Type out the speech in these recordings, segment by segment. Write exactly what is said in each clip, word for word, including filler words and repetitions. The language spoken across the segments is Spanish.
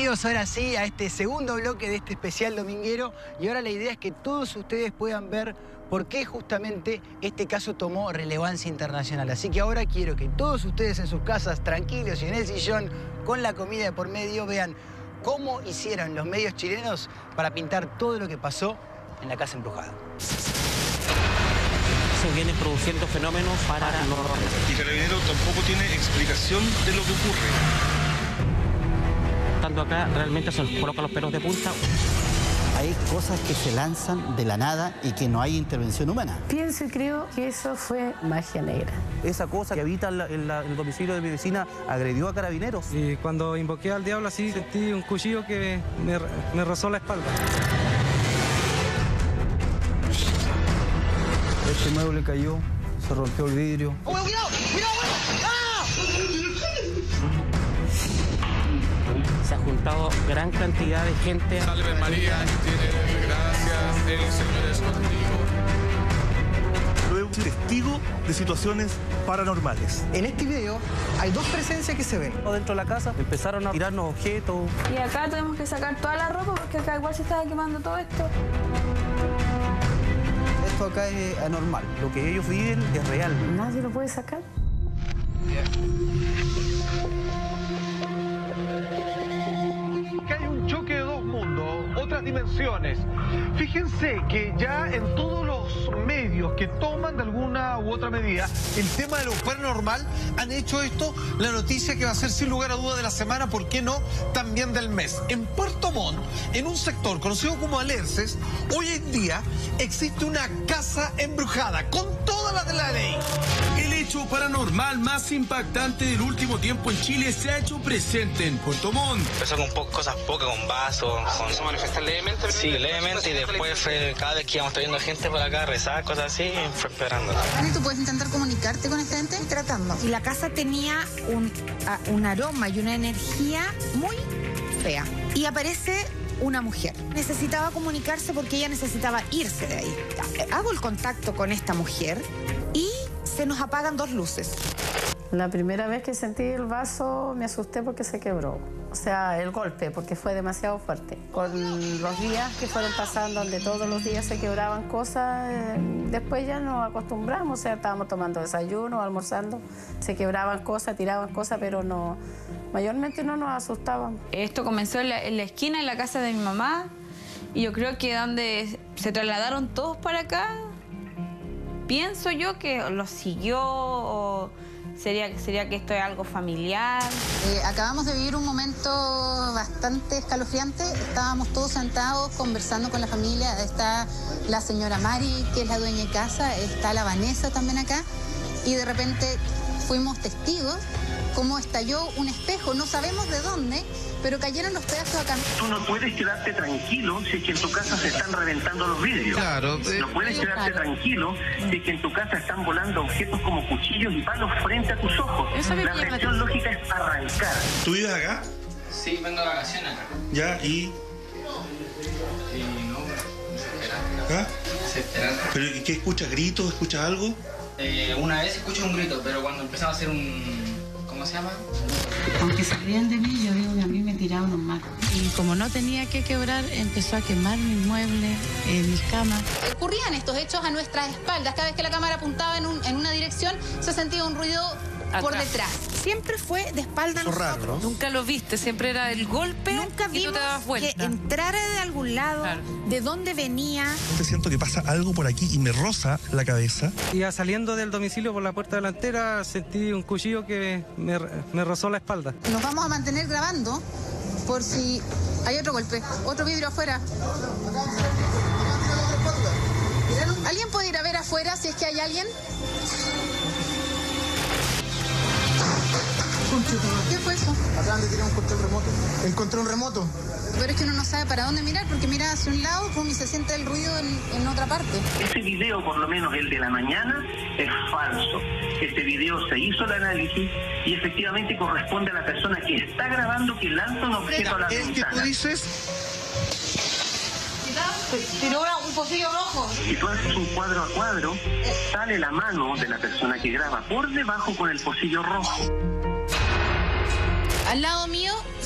Bienvenidos ahora sí a este segundo bloque de este especial dominguero, y ahora la idea es que todos ustedes puedan ver por qué justamente este caso tomó relevancia internacional. Así que ahora quiero que todos ustedes en sus casas, tranquilos y en el sillón, con la comida de por medio, vean cómo hicieron los medios chilenos para pintar todo lo que pasó en la casa embrujada. Se vienen produciendo fenómenos paranormales. Y Carabineros tampoco tiene explicación de lo que ocurre. Estando acá, realmente se nos colocan los pelos de punta. Hay cosas que se lanzan de la nada y que no hay intervención humana. Pienso y creo que eso fue magia negra. Esa cosa que habita en, la, en, la, en el domicilio de mi vecina agredió a Carabineros. Y cuando invoqué al diablo así, sentí un cuchillo que me, me rozó la espalda. Este mueble cayó, se rompió el vidrio. ¡Oh, cuidado! ¡Cuidado! ¡Ah! Se ha juntado gran cantidad de gente. Salve María, tiene gracias, el Señor es contigo. Luego, testigo de situaciones paranormales. En este video hay dos presencias que se ven. Dentro de la casa empezaron a tirarnos objetos. Y acá tuvimos que sacar toda la ropa porque acá igual se estaba quemando todo esto. Esto acá es anormal. Lo que ellos viven es real. Nadie lo puede sacar. Que hay un choque de dos mundos, otras dimensiones. Fíjense que ya en todos los medios que toman de alguna u otra medida el tema de lo paranormal han hecho esto la noticia que va a ser sin lugar a duda de la semana, ¿por qué no? También del mes. En Puerto Montt, en un sector conocido como Alerces, hoy en día existe una casa embrujada con todas las de la ley. El hecho paranormal más impactante del último tiempo en Chile se ha hecho presente en Puerto Montt. Empezó con po cosas pocas, con vasos, con... ¿Se manifesta levemente? Sí, levemente, y después fue, cada vez que íbamos trayendo gente por acá a rezar, cosas así, fue esperando. ¿Tú puedes intentar comunicarte con esta gente? Tratando. Y la casa tenía un, a, un aroma y una energía muy fea. Y aparece una mujer. Necesitaba comunicarse porque ella necesitaba irse de ahí. Hago el contacto con esta mujer y se nos apagan dos luces. La primera vez que sentí el vaso me asusté porque se quebró. O sea, el golpe, porque fue demasiado fuerte. Con los días que fueron pasando, donde todos los días se quebraban cosas, eh, después ya nos acostumbramos. O sea, estábamos tomando desayuno, almorzando, se quebraban cosas, tiraban cosas, pero no, mayormente no nos asustaban. Esto comenzó en la, en la esquina, en la casa de mi mamá, y yo creo que donde se trasladaron todos para acá, pienso yo que los siguió o... Sería, sería que esto es algo familiar. Eh, acabamos de vivir un momento bastante escalofriante. Estábamos todos sentados conversando con la familia. Está la señora Mari, que es la dueña de casa. Está la Vanessa también acá. Y de repente fuimos testigos cómo estalló un espejo. No sabemos de dónde, pero cayeron los pedazos acá. Tú no puedes quedarte tranquilo si es que en tu casa se están reventando los vidrios. Claro. Eh... No puedes quedarte claro. tranquilo si es que en tu casa están volando objetos como cuchillos y palos frente a tus ojos. La reacción lógica es arrancar. ¿Tú vives acá? Sí, vengo de vacaciones acá. Ya, y... Y no, desesperante. ¿Ah? Desesperante. ¿Pero qué escuchas? ¿Gritos? ¿Escuchas algo? Eh, una vez escucho un grito, pero cuando empezaba a hacer un... ¿Cómo se llama? Aunque se rían de mí, yo digo que a mí me tiraban los marcos. Y como no tenía que quebrar, empezó a quemar mis muebles, eh, mis camas. Ocurrían estos hechos a nuestras espaldas. Cada vez que la cámara apuntaba en, un, en una dirección, se sentía un ruido atrás, por detrás. Siempre fue de espalda a nosotros. Raro, ¿no? Nunca lo viste, siempre era el golpe. Nunca y tú te dabas vuelta. Que entrara de algún lado, claro. De dónde venía. Te siento que pasa algo por aquí y me roza la cabeza. Iba saliendo del domicilio por la puerta delantera, sentí un cuchillo que me, me rozó la espalda. Nos vamos a mantener grabando por si hay otro golpe, otro vidrio afuera. ¿Alguien puede ir a ver afuera si es que hay alguien? ¿Qué fue eso? Acaban de tirar un control remoto. ¿Encontré un remoto? Pero es que uno no sabe para dónde mirar, porque mira hacia un lado, pum, y se siente el ruido en, en otra parte. Ese video, por lo menos el de la mañana, es falso. Este video se hizo el análisis y efectivamente corresponde a la persona que está grabando que lanza un objeto a la ventana. El que tú dices... Tiró un pocillo rojo. Si tú haces un cuadro a cuadro, sale la mano de la persona que graba por debajo con el pocillo rojo. Al lado mío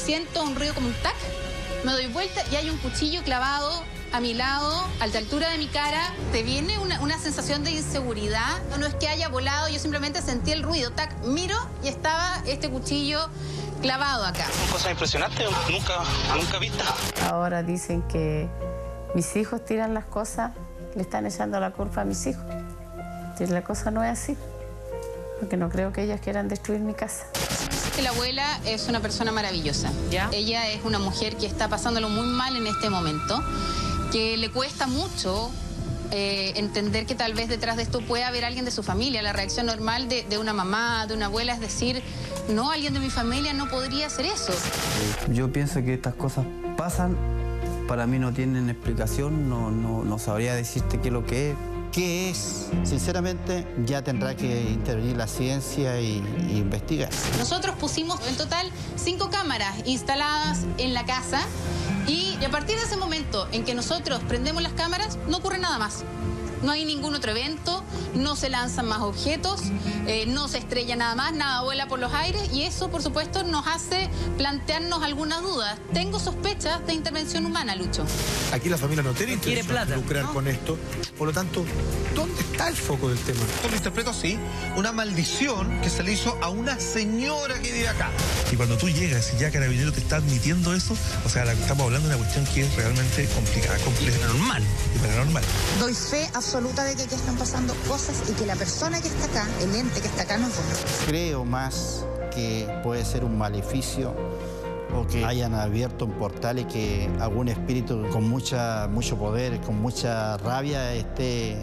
siento un ruido como un tac, me doy vuelta y hay un cuchillo clavado a mi lado, a la altura de mi cara. Te viene una, una sensación de inseguridad. No es que haya volado, yo simplemente sentí el ruido. Tac, miro y estaba este cuchillo clavado acá. Son cosas impresionantes, nunca, nunca vistas. Ahora dicen que mis hijos tiran las cosas, le están echando la culpa a mis hijos. Y la cosa no es así, porque no creo que ellas quieran destruir mi casa. La abuela es una persona maravillosa. ¿Ya? Ella es una mujer que está pasándolo muy mal en este momento, que le cuesta mucho eh, entender que tal vez detrás de esto puede haber alguien de su familia. La reacción normal de, de una mamá, de una abuela, es decir, no, alguien de mi familia no podría hacer eso. Yo pienso que estas cosas pasan, para mí no tienen explicación, no, no, no sabría decirte qué es lo que es. ¿Qué es? Sinceramente, ya tendrá que intervenir la ciencia y, y investigar. Nosotros pusimos en total cinco cámaras instaladas en la casa y a partir de ese momento en que nosotros prendemos las cámaras, no ocurre nada más. No hay ningún otro evento, no se lanzan más objetos, eh, no se estrella nada más, nada vuela por los aires y eso, por supuesto, nos hace plantearnos algunas dudas. Tengo sospechas de intervención humana, Lucho. Aquí la familia no tiene Quiere intención plata. de lucrar No. con esto. Por lo tanto, ¿dónde está el foco del tema? Yo lo interpreto así, una maldición que se le hizo a una señora que vive acá. Y cuando tú llegas y ya Carabinero te está admitiendo eso, o sea, la, estamos hablando de una cuestión que es realmente complicada, compleja. Paranormal. Y paranormal. Doy fe absoluta de que aquí están pasando cosas y que la persona que está acá, el ente que está acá, no es bueno. Creo más que puede ser un maleficio o que hayan abierto un portal y que algún espíritu con mucha, mucho poder, con mucha rabia esté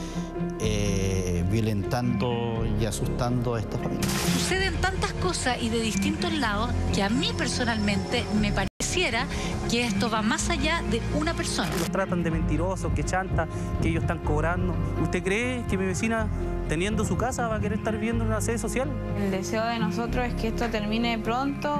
eh, violentando y asustando a esta familia. Suceden tantas cosas y de distintos lados que a mí personalmente me pareciera que esto va más allá de una persona. Los tratan de mentirosos, que chanta, que ellos están cobrando. ¿Usted cree que mi vecina, teniendo su casa, va a querer estar viviendo en una sede social? El deseo de nosotros es que esto termine pronto.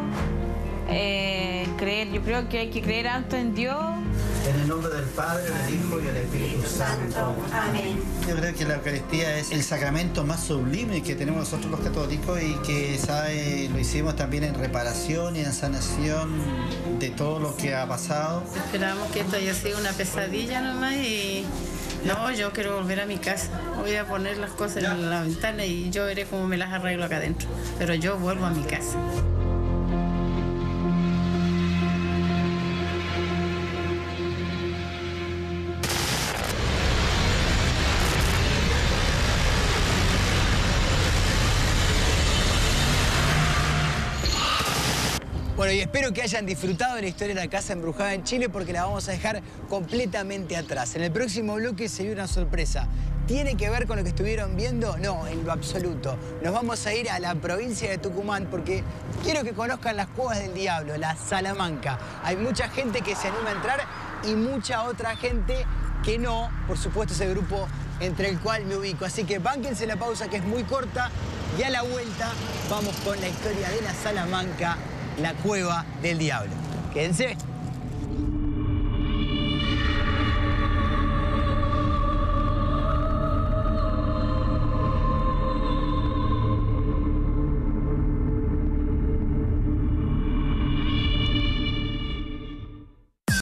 Eh, creer, yo creo que hay que creer alto en Dios. En el nombre del Padre, del Hijo y del Espíritu Santo. Amén. Yo creo que la Eucaristía es el sacramento más sublime que tenemos nosotros los católicos y que, ¿sabe? Lo hicimos también en reparación y en sanación de todo lo que ha pasado. Esperamos que esto haya sido una pesadilla nomás y no, yo quiero volver a mi casa. Voy a poner las cosas en la ventana y yo veré cómo me las arreglo acá adentro. Pero yo vuelvo a mi casa. Bueno, y espero que hayan disfrutado de la historia de la casa embrujada en Chile porque la vamos a dejar completamente atrás. En el próximo bloque se viene una sorpresa. ¿Tiene que ver con lo que estuvieron viendo? No, en lo absoluto. Nos vamos a ir a la provincia de Tucumán porque quiero que conozcan las Cuevas del Diablo, la Salamanca. Hay mucha gente que se anima a entrar y mucha otra gente que no. Por supuesto, ese grupo entre el cual me ubico. Así que bánquense la pausa que es muy corta y a la vuelta vamos con la historia de la Salamanca, la Cueva del Diablo. Quédense.